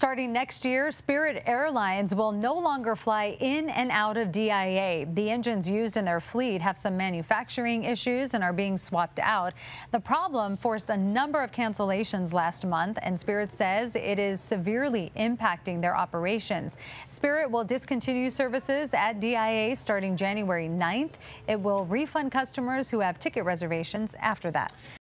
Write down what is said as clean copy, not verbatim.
Starting next year, Spirit Airlines will no longer fly in and out of DIA. The engines used in their fleet have some manufacturing issues and are being swapped out. The problem forced a number of cancellations last month, and Spirit says it is severely impacting their operations. Spirit will discontinue services at DIA starting January 9th. It will refund customers who have ticket reservations after that.